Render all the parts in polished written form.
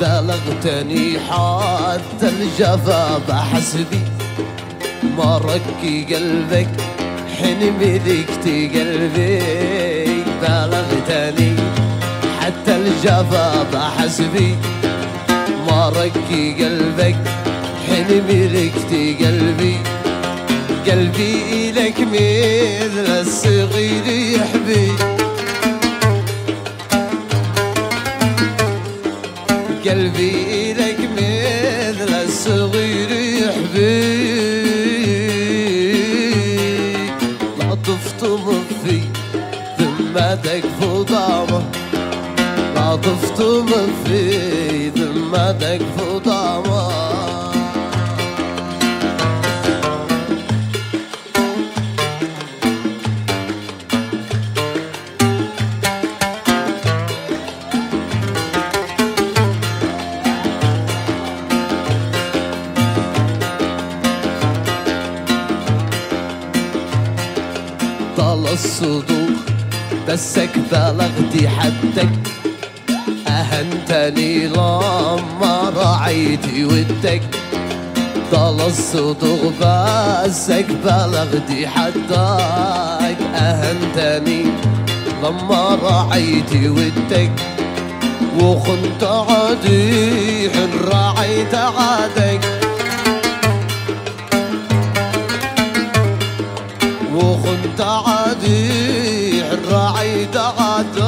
بلغتني حتى الجفا بحسبي ما ركي قلبك حين ملكتي قلبي. بلغتني حتى الجفا بحسبي ما ركي قلبك حين ملكتي قلبي. قلبي إلك مثل الصغير يحبي، قلبي إلك مثل الصغير يحبي. لا تفطم في ذمتك فضامة، لا تفطم في ذمتك فضامة. طال الصدوق بسك بلغتي حدك، أهنتني لما رعيتي ودك. طال الصدوق بسك بلغتي حدك، أهنتني لما رعيتي ودك. وخنت عديح رعيت عادك، وخنت عديح رعيت عادك.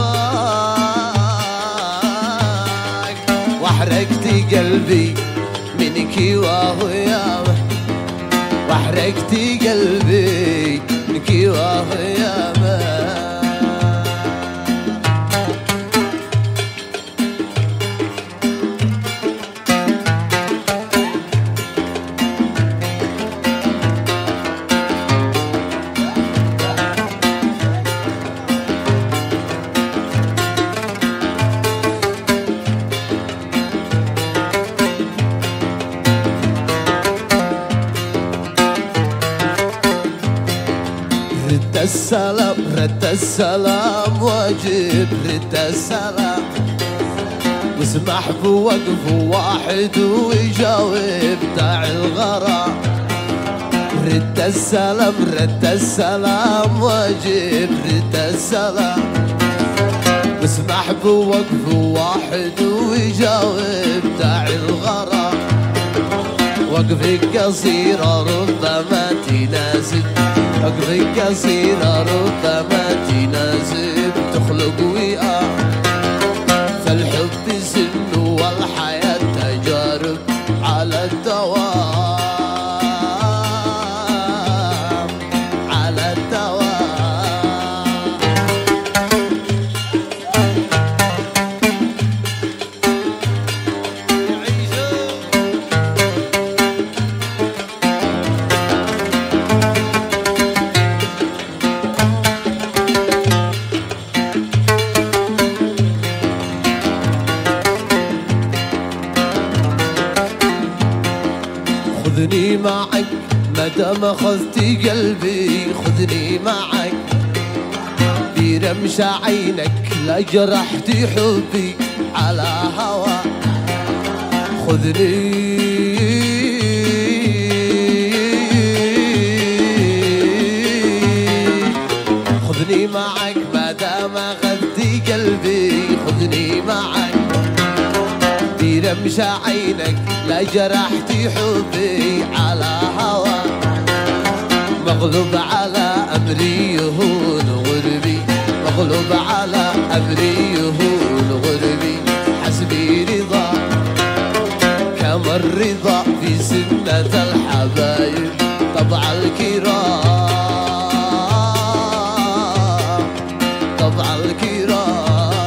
واحرقتي قلبي منك وهو يامه، واحرقتي قلبي منك وهو يامه. رد السلام رد السلام واجب رد السلام، واسمح بوقف واحد ويجاوب داعي الغرام. رد السلام رد السلام واجب رد السلام، واسمح بوقف واحد ويجاوب داعي الغرام. وقفك قصيرة ربما تناسب، وقفك قصيرة ربما تناسب تخلق وئام. فالحب سن والحياة تجارب على الدوام، على الدوام. خذني معك مدام اخذتي قلبي، خذني معك برمش عينك لا جرحتي حبي على هوا. خذني خذني معك مدام اخذتي قلبي، خذني معك برمش عينك لا جرحتي حبي على هوا. مغلوب على أمري يهون غربي، مغلوب على أمري يهون غربي. حسبي رضا كما الرضا في سنة الحبايب طبع الكرام، طبع الكرام.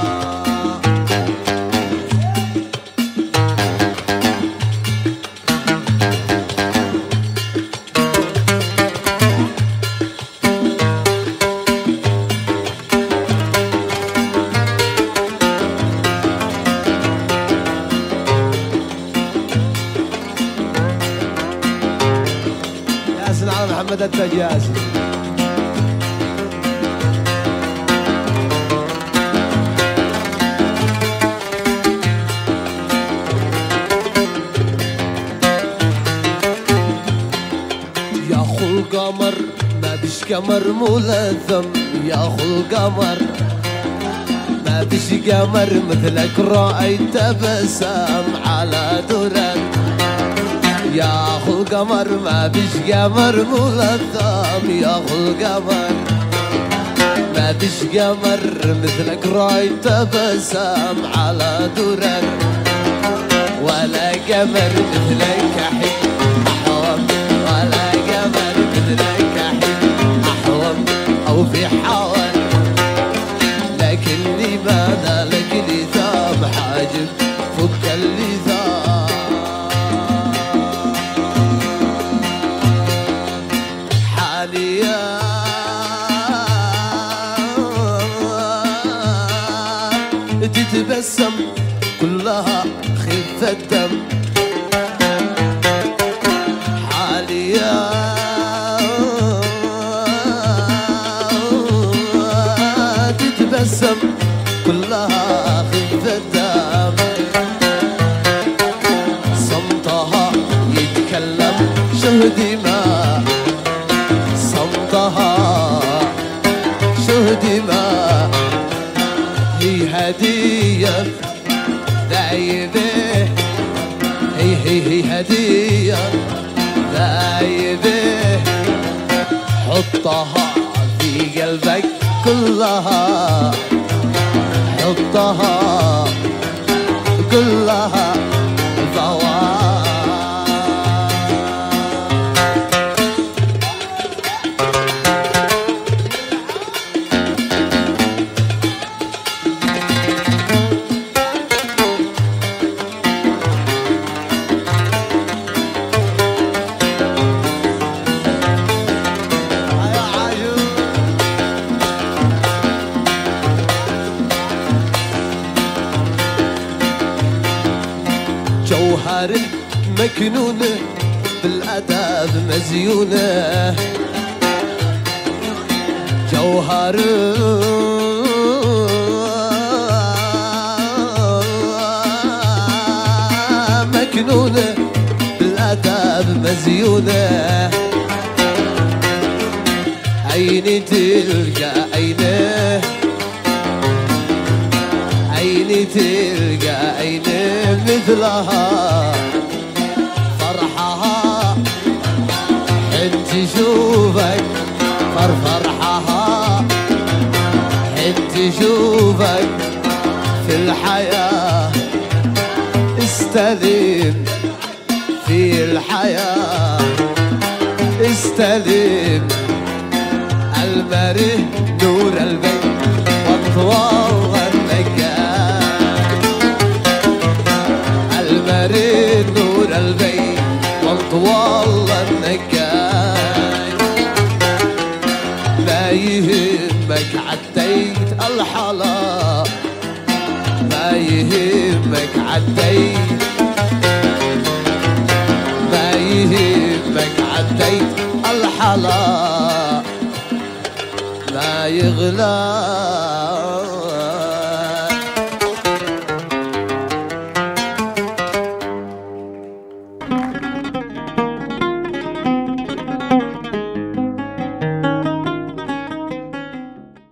على محمد الدجازي. قمر ملثم ياخو القمر ما فيش قمر مثلك رأيت بسام على درر ياخو القمر ما فيش قمر ملثم ياخو القمر ما فيش قمر مثلك رأيت بسام على درر ولا قمر مثلك حين أحوم ولا قمر مثلك حين أحوم أو في حول لكن لماذا لك لثام حاجب فك اللثام حاليا تتبسم كلها خفة دم حاليا تتبسم كلها خفة دم صمتها يتكلم شهدي ما صمتها شهدي ما هي هدية ذايبه هي هدية ذايبه حطها في قلبك كلها حطها كلها جوهر مكنونة بالأداب مزيونة جوهر مكنونة بالأداب مزيونة عيني تلقى عينه عيني تلقى عيني مثلها فرحها انت شوفك فرحها انت شوفك في الحياة استلم في الحياة استلم المره نور البيت واطوال المريض نور البيت وانطوال النجاي ما يهمك عديت الحلا ما يهمك عديت ما يهمك عديت الحلا ما يغلى